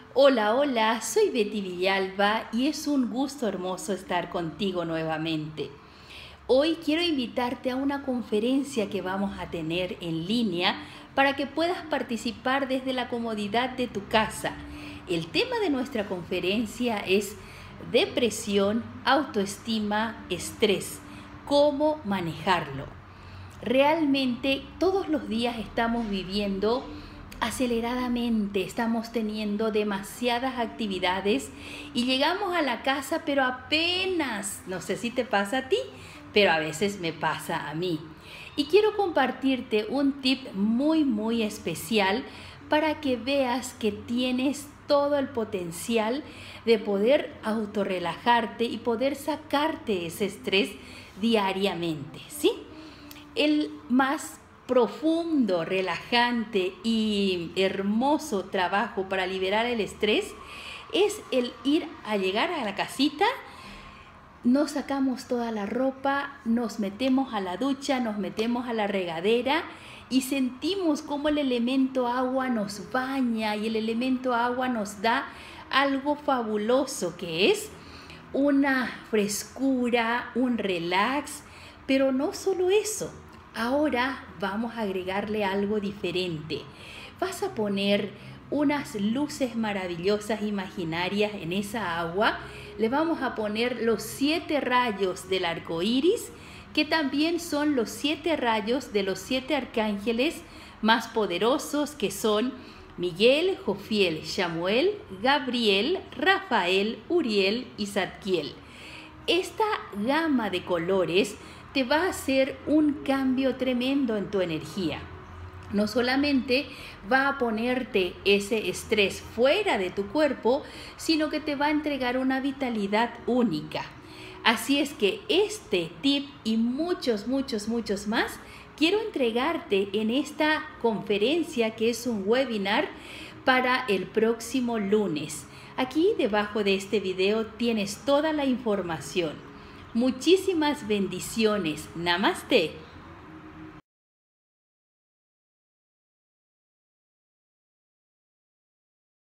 Hola, hola, soy Betty Villalba y es un gusto hermoso estar contigo nuevamente. Hoy quiero invitarte a una conferencia que vamos a tener en línea para que puedas participar desde la comodidad de tu casa. El tema de nuestra conferencia es depresión, autoestima, estrés, cómo manejarlo. Realmente todos los días estamos viviendo aceleradamente, estamos teniendo demasiadas actividades y llegamos a la casa pero apenas, no sé si te pasa a ti, pero a veces me pasa a mí. Y quiero compartirte un tip muy especial para que veas que tienes todo el potencial de poder autorrelajarte y poder sacarte ese estrés diariamente, ¿sí? El más profundo, relajante y hermoso trabajo para liberar el estrés es el ir a llegar a la casita, nos sacamos toda la ropa, nos metemos a la ducha, nos metemos a la regadera y sentimos cómo el elemento agua nos baña y el elemento agua nos da algo fabuloso que es una frescura, un relax, pero no solo eso. Ahora vamos a agregarle algo diferente. Vas a poner unas luces maravillosas imaginarias en esa agua. Le vamos a poner los 7 rayos del arco iris, que también son los 7 rayos de los 7 arcángeles más poderosos, que son Miguel, Jofiel, Samuel, Gabriel, Rafael, Uriel y Zadkiel. Esta gama de colores te va a hacer un cambio tremendo en tu energía. No solamente va a ponerte ese estrés fuera de tu cuerpo, sino que te va a entregar una vitalidad única. Así es que este tip y muchos más quiero entregarte en esta conferencia que es un webinar para el próximo lunes. Aquí debajo de este video tienes toda la información. Muchísimas bendiciones. Namaste.